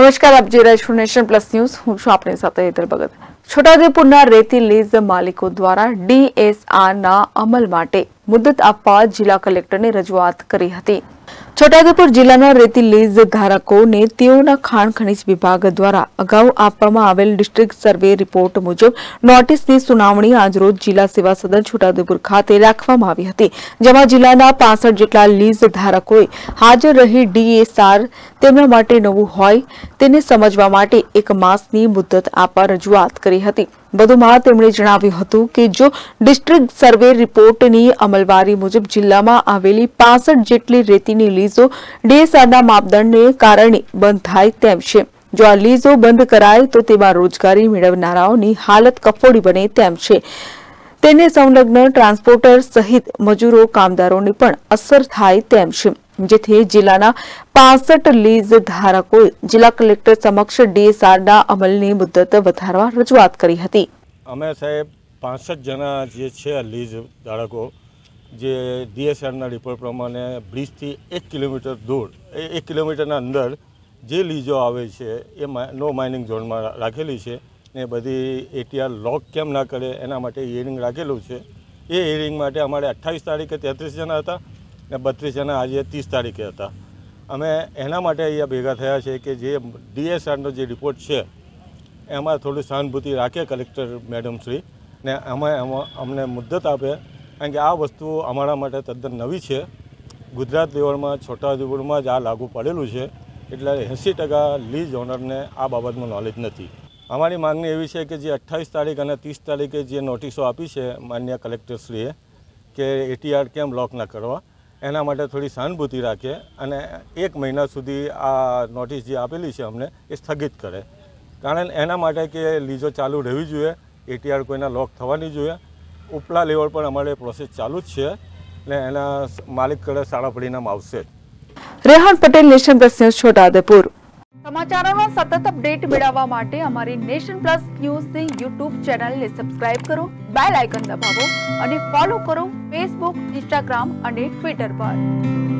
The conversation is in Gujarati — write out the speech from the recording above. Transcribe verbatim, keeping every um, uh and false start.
નમસ્કાર, આપ જોઈ રહ્યા છો નેશન પ્લસ ન્યૂઝ। હું છું આપની સાથે હેતલ ભગત। છોટાઉદેપુરના રેતી લીઝ માલિકો દ્વારા ડીએસઆરના અમલ માટે મુદત આપવા જિલ્લા કલેક્ટરને રજૂઆત કરી હતી। છોટાઉદેપુર જિલ્લાના રેતી લીઝ ધારકોને તેઓના ખાણ ખનીજ વિભાગ દ્વારા અગાઉ આપવામાં આવેલ ડિસ્ટ્રિક્ટ સર્વે રિપોર્ટ મુજબ નોટિસની સુનાવણી આજરોજ જિલ્લા સેવા સદન છોટાઉદેપુર ખાતે રાખવામાં આવી હતી, જેમાં જિલ્લાના પાસઠ જેટલા લીઝ ધારકોએ હાજર રહી ડીએસઆર તેમના માટે નવું હોય તેને સમજવા માટે એક માસની મુદત આપવા રજૂઆત કરી હતી। વધુમાં તેમણે જણાવ્યું હતું કે જો ડિસ્ટ્રિક્ટ સર્વે રિપોર્ટની અમલવારી મુજબ જિલ્લામાં આવેલી પાસઠ જેટલી રેતીની લીઝો ડીએસઆરના માપદંડને કારણે બંધ થાય તેમ છે। જો આ લીઝો બંધ કરાય તો તેમાં રોજગારી મેળવનારાઓની હાલત કફોડી બને તેમ છે। તેને સંલગ્ન ટ્રાન્સપોર્ટર સહિત મજૂરો કામદારોને પણ અસર થાય તેમ છે, જેથી જિલ્લાના પાસઠ લીઝ ધારકોએ જિલ્લા કલેક્ટર સમક્ષ ડીએસઆરના અમલની મુદત વધારવા રજૂઆત કરી હતી। અમે સાહેબ પાસઠ જણા જે છે લીઝ ધારકો જે ડીએસઆરના રિપોર્ટ પ્રમાણે બ્રિજથી એક કિલોમીટર દૂર એક કિલોમીટરના અંદર જે લીઝો આવે છે એ નો માઇનિંગ ઝોનમાં રાખેલી છે ને બધી એટીઆર લોક કેમ ના કરે એના માટે હિયરિંગ રાખેલું છે। એ હિયરિંગ માટે અમારે અઠ્ઠાવીસ તારીખે તેત્રીસ જણા હતા ને બત્રીસ જણા આજે ત્રીસ તારીખે હતા। અમે એના માટે અહીંયા ભેગા થયા છે કે જે ડીએસઆરનો જે રિપોર્ટ છે એમાં થોડી સહાનુભૂતિ રાખે કલેક્ટર મેડમ શ્રી ને અમે એમાં અમને મુદત આપે, કારણ કે આ વસ્તુ અમારા માટે તદ્દન નવી છે। ગુજરાત લેવલમાં છોટાઉદેપુરમાં જ આ લાગુ પડેલું છે, એટલે એંસી ટકા લીઝ ઓનરને આ બાબતનું નોલેજ નથી। અમારી માગણી એવી છે કે જે અઠ્ઠાવીસ તારીખ અને ત્રીસ તારીખે જે નોટિસો આપી છે માન્ય કલેક્ટરશ્રીએ કે એટીઆર કેમ બ્લોક ના કરવા, એના માટે થોડી સહાનુભૂતિ રાખે અને એક મહિના સુધી આ નોટિસ જે આપેલી છે અમને એ સ્થગિત કરે, કારણ એના માટે કે લીઝો ચાલુ રહેવી જોઈએ, એટીઆર કોઈના લોક થવા નહીં જોઈએ। ઉપલા લેવલ પર અમારે પ્રોસેસ ચાલુ જ છે ને એના માલિક કડે સારા પરિણામ આવશે। Rehan Patel, nation plus news, Chhotaudepur. સમાચારોનો સતત અપડેટ મેળવવા માટે અમારી નેશન પ્લસ ન્યૂઝની યુટ્યુબ ચેનલને સબસ્ક્રાઇબ કરો, બેલ આઇકન દબાવો અને ફોલો કરો ફેસબુક, ઇન્સ્ટાગ્રામ અને ટ્વિટર પર।